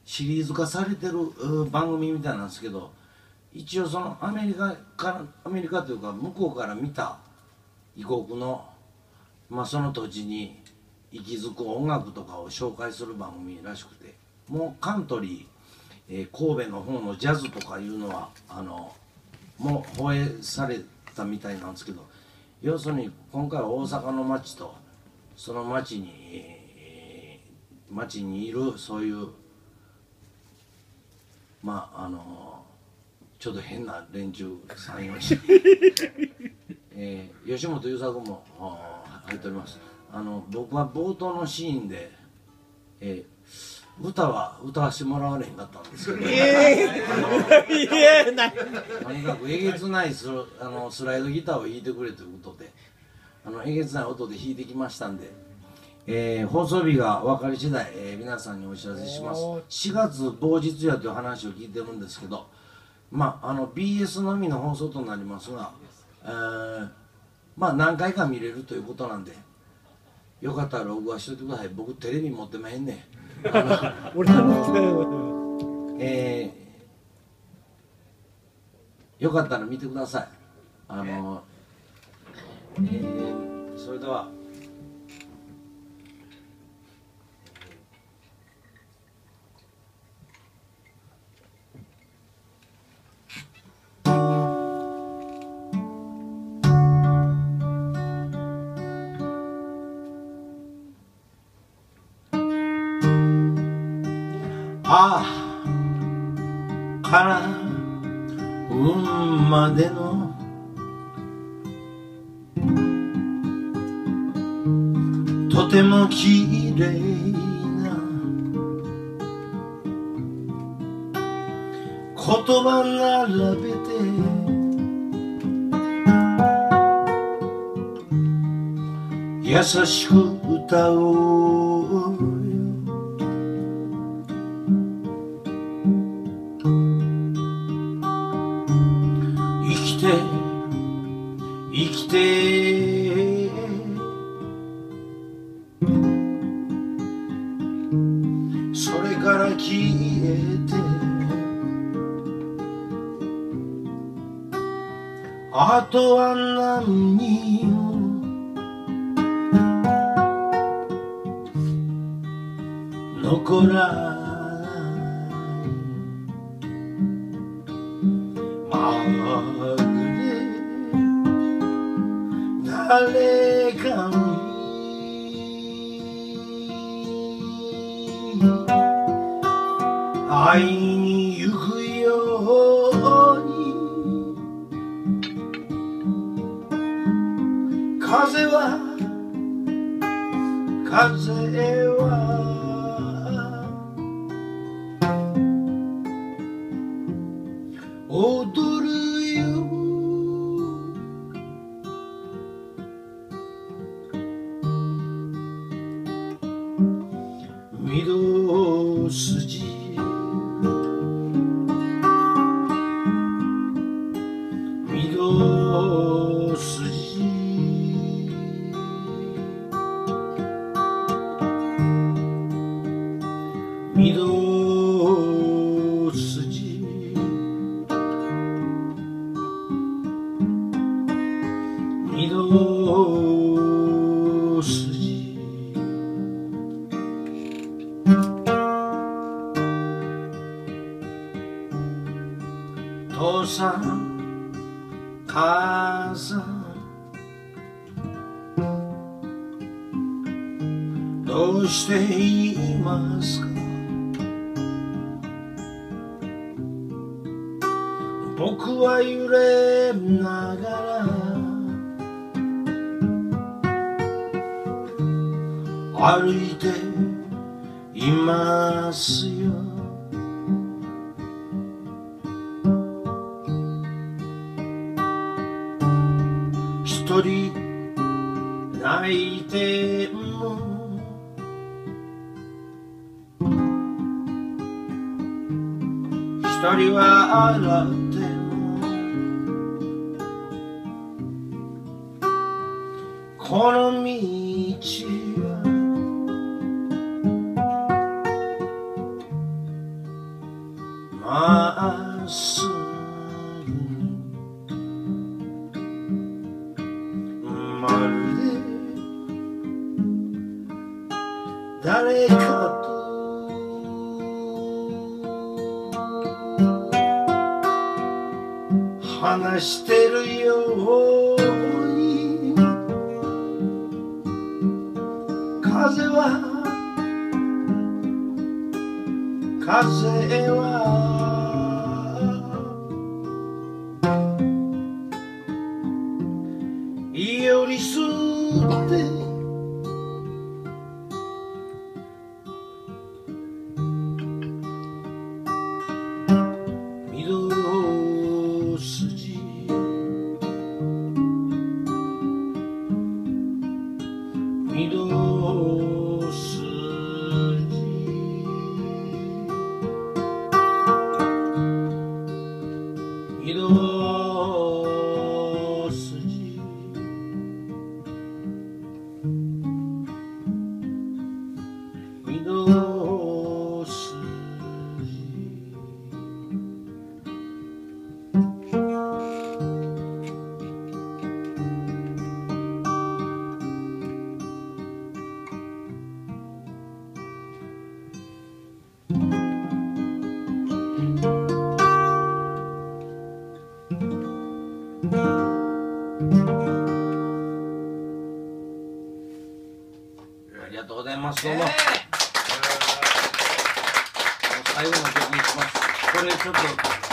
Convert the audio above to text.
シリーズ化されてる番組みたいなんですけど、一応そのアメリカというか向こうから見た異国の、その土地に息づく音楽とかを紹介する番組らしくて、もうカントリー、神戸の方のジャズとかいうのはもう放映されたみたいなんですけど、要するに今回は大阪の街とその街にいるそういうちょっと変な連中3、4人吉本優作も入っております。僕は冒頭のシーンで、歌わしてもらわれへんかったんですけど、とにかくえげつないスライドギターを弾いてくれということで、えげつない音で弾いてきましたんで、放送日が分かり次第、皆さんにお知らせします。4月某日やという話を聞いてるんですけど、BS のみの放送となりますが、何回か見れるということなんで、よかったら録画しといてください。僕テレビ持ってまへんねん。 俺は持ってない。 よかったら見てください。それでは。から運までのとてもきれいな言葉並べて優しく歌おう。生きてそれから消えてあとは何も残らないまぐれ誰かに会いに行くように風は踊るよ御堂筋御堂筋御堂筋御堂筋父さん母さんどうしていますか。僕は揺れながら歩いていますよ。一人泣いても一人は笑ってもこの道はまっすぐまるで誰かと話してるように風は寄り添って御堂筋御堂筋御堂筋御堂筋ありがとうございます。どうも。最後の曲にします。これちょっと